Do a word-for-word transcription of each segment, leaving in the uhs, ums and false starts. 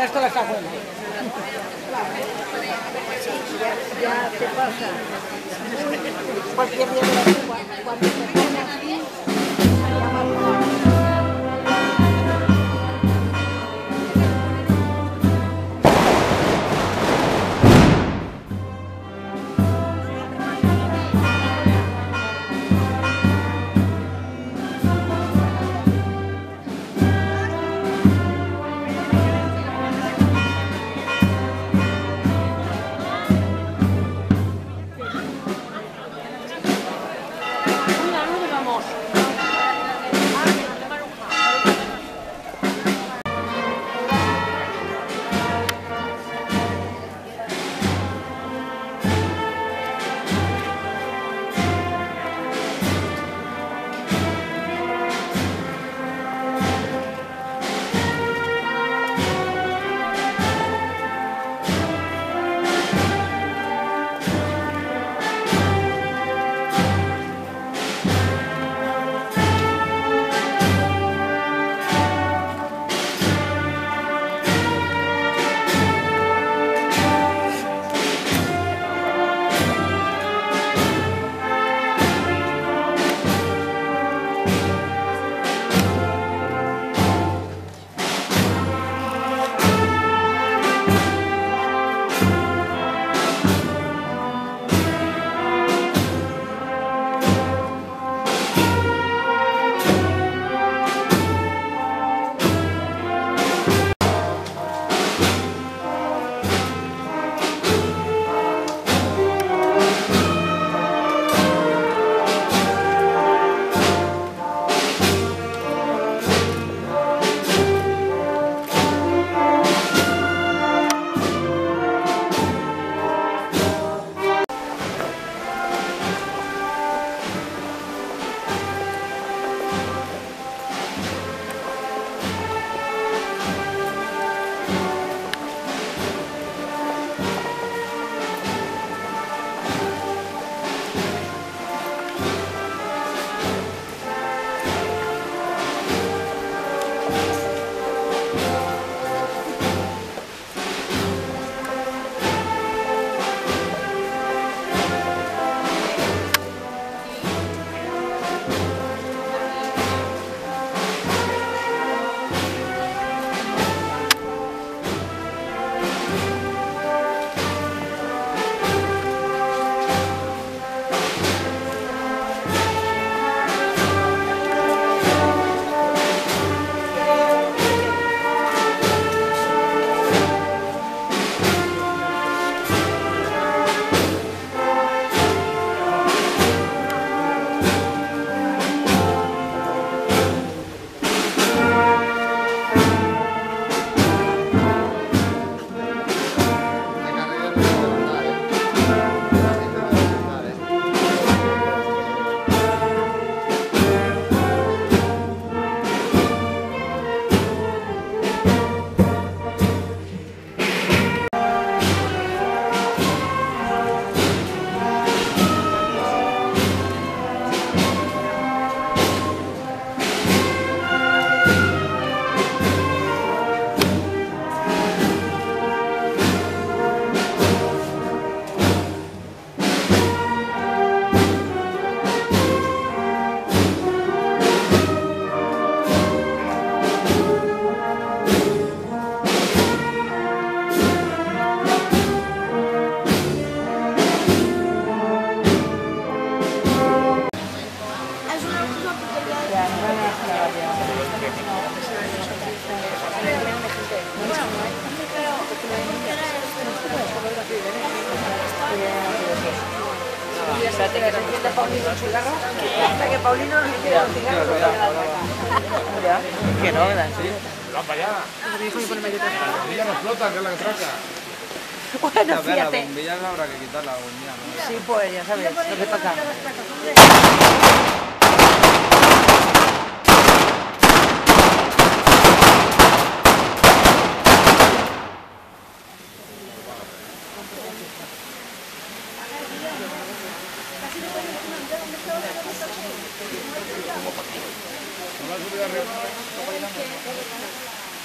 ya esto la está buena. Ya te pasa. Cualquier día de la vida, cuando se pone así, Espérate que se encienda Paulino un cigarro. Hasta que Paulino nos encienda un cigarro. Ya, que no, ¿verdad? Va para allá. La bombilla no explota, que es la que traca. Bueno, fíjate. La bombilla no habrá que quitar la bombilla, ¿no? Sí, pues ya sabes lo que pasa.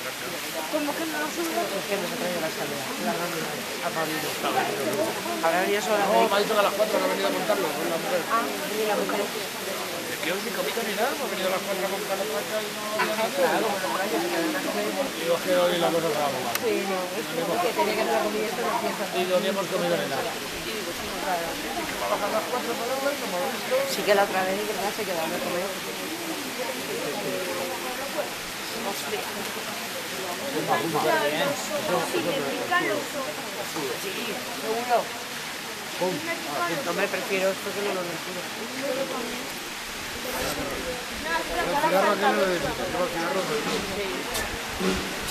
¿Cómo que no lo sube? Es que nos ha traído la escalera, la reunión, a Pablito. Ahora venía sola. No, me ha dicho que a las cuatro que ha venido a contarlo con la mujer. Ah, y la mujer. Es que hoy ni comida ni nada, hemos venido a las cuatro a comprar los pachas y no había nada. Claro, como por ahí se quedan a comer. Digo, es que hoy la cosa se va a mover. Sí, no, es que tenía que hacer la comida esto no piensa. Y no ni hemos comido ni nada. Claro. Va a bajar las cuatro para ahora y como visto. Sí que la otra vez, ¿verdad? Se quedó a comer. Sí, seguro. No me prefiero esto que no lo necesito. El cigarro aquel lo de... El cigarro